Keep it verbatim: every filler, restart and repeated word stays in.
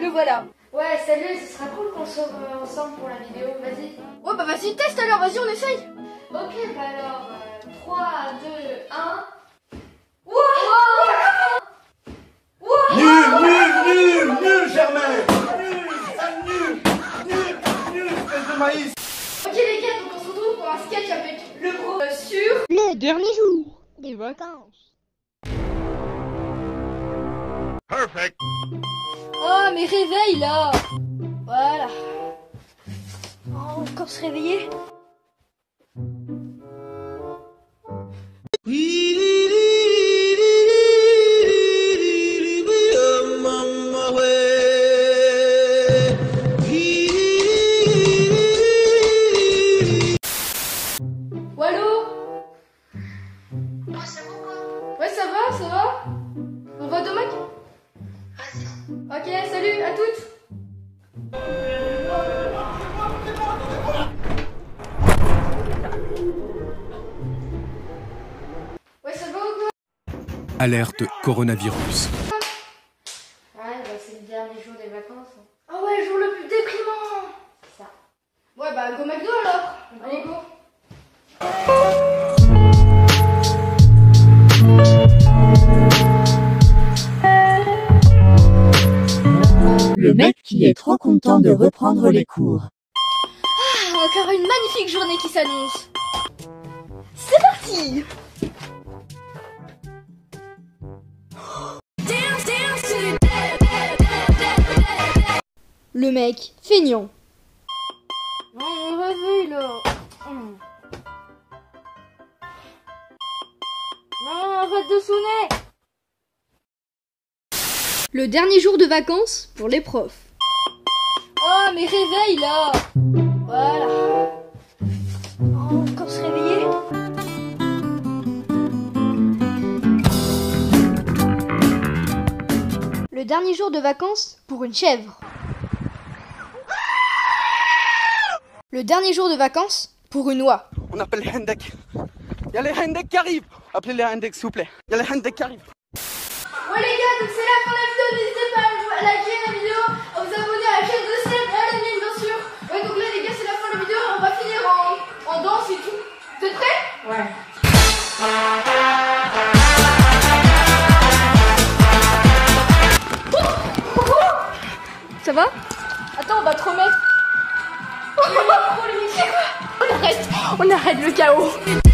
le voilà. Ouais, salut, ce sera cool qu'on sort euh, ensemble pour la vidéo, vas-y. Ouais, bah vas-y, teste alors, vas-y, on essaye. Ok, bah alors, euh, trois, deux, un... Nul, nul, nul, nul, Germain. Nul, ça nul, nul, nul, espèce de maïs. Ok les gars, donc on se retrouve pour un sketch avec le gros euh, sur... Le dernier jour des vacances. Perfect. Oh, mais réveille là. Voilà. Oh, on va encore se réveiller. Ouais, ça va, ça va. On va demain. Ok, salut à toutes. Ouais, ça va ou quoi? Alerte coronavirus. Ouais, bah c'est le dernier jour des vacances. Ah ouais, le jour le plus déprimant. C'est ça. Ouais, bah go McDo alors. Allez, go. Le mec qui est trop content de reprendre les cours. Ah, encore une magnifique journée qui s'annonce. C'est parti. Le mec feignant. Non, on réveille là. Hum. Non, arrête de sonner. Le dernier jour de vacances pour les profs. Oh, mais réveille là. Voilà. Oh, on va encore se réveiller. Le dernier jour de vacances pour une chèvre. Le dernier jour de vacances pour une oie. On appelle les Hendek. Il y a les Hendek qui arrivent. Appelez les Hendek s'il vous plaît. Il y a les Hendek qui arrivent. Ouais les gars, donc c'est la fin de la vidéo. N'hésitez pas à liker la vidéo, à vous abonner à la chaîne de Seb et à la mienne bien sûr. Ouais, donc là les gars, c'est la fin de la vidéo. On va finir en, en danse et tout. Vous êtes prêts? Ouais. Ça va? Attends, on va te remettre. On arrête, on arrête le chaos.